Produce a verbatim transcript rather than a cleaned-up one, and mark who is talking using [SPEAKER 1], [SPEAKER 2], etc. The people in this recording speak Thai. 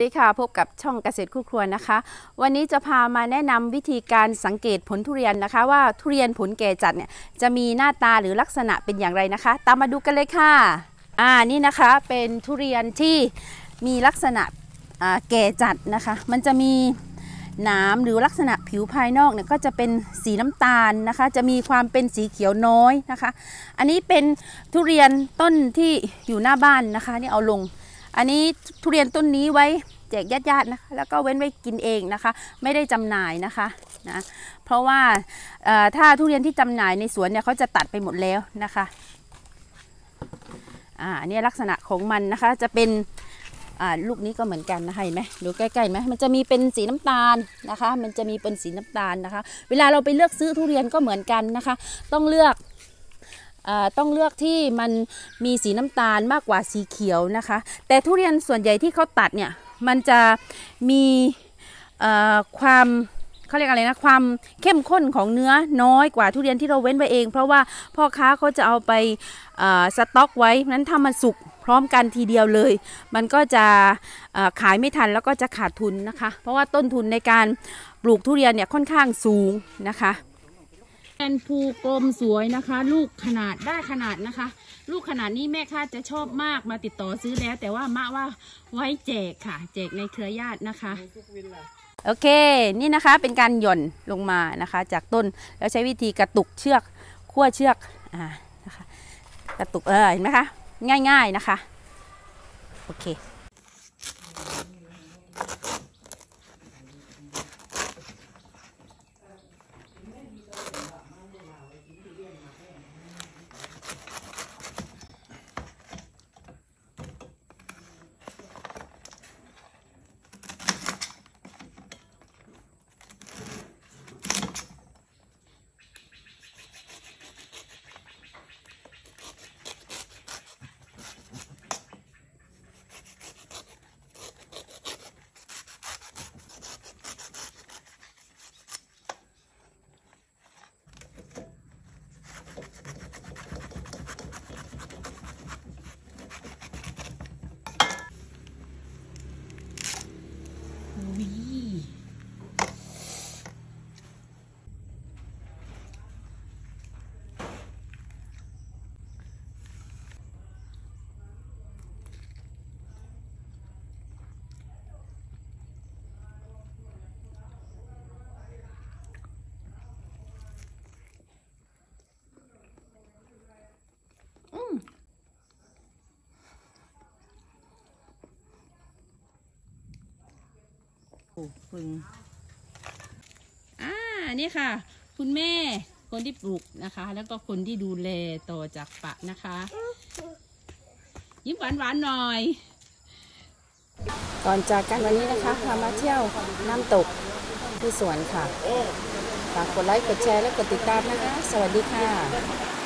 [SPEAKER 1] สวัสดีค่ะพบกับช่องเกษตรคู่ครัวนะคะวันนี้จะพามาแนะนำวิธีการสังเกตผลทุเรียนนะคะว่าทุเรียนผลแก่จัดเนี่ยจะมีหน้าตาหรือลักษณะเป็นอย่างไรนะคะตามมาดูกันเลยค่ะอ่านี่นะคะเป็นทุเรียนที่มีลักษณะอ่าแก่จัดนะคะมันจะมีหนามหรือลักษณะผิวภายนอกเนี่ยก็จะเป็นสีน้ำตาลนะคะจะมีความเป็นสีเขียวน้อยนะคะอันนี้เป็นทุเรียนต้นที่อยู่หน้าบ้านนะคะนี่เอาลงอันนี้ทุเรียนต้นนี้ไว้แจกญาติๆนะคะแล้วก็เว้นไว้กินเองนะคะไม่ได้จำหน่ายนะคะนะเพราะว่าถ้าทุเรียนที่จำหน่ายในสวนเนี่ยเขาจะตัดไปหมดแล้วนะคะอ่าอันนี้ลักษณะของมันนะคะจะเป็นอ่าลูกนี้ก็เหมือนกันนะคะเห็นไหมดูใกล้ๆไหมมันจะมีเป็นสีน้ำตาลนะคะมันจะมีเป็นสีน้ำตาลนะคะเวลาเราไปเลือกซื้อทุเรียนก็เหมือนกันนะคะต้องเลือกต้องเลือกที่มันมีสีน้ำตาลมากกว่าสีเขียวนะคะแต่ทุเรียนส่วนใหญ่ที่เขาตัดเนี่ยมันจะมีความเขาเรียกอะไรนะความเข้มข้นของเนื้อน้อยกว่าทุเรียนที่เราเว้นไว้เองเพราะว่าพ่อค้าเขาจะเอาไปสต็อกไว้นั้นถ้ามันสุกพร้อมกันทีเดียวเลยมันก็จะขายไม่ทันแล้วก็จะขาดทุนนะคะเพราะว่าต้นทุนในการปลูกทุเรียนเนี่ยค่อนข้างสูงนะคะเป็นภูกลมสวยนะคะลูกขนาดได้ขนาดนะคะลูกขนาดนี้แม่ค้าจะชอบมากมาติดต่อซื้อแล้วแต่ว่ามะว่าไว้แจกค่ะแจกในเครือญาตินะคะโอเคนี่นะคะเป็นการหย่อนลงมานะคะจากต้นแล้วใช้วิธีกระตุกเชือกขั้วเชือกอ่านะคะกระตุกเออเห็นไหมคะง่ายๆนะคะโอเคฟึงอ่านี่ค่ะคุณแม่คนที่ปลูกนะคะแล้วก็คนที่ดูแลต่อจากปะนะคะยิ้มหวานหวานหน่อยก่อนจากกันวันนี้นะคะพามาเที่ยวน้ำตกที่สวนค่ะฝากกดไลค์กดแชร์และกดติดตามนะคะสวัสดีค่ะ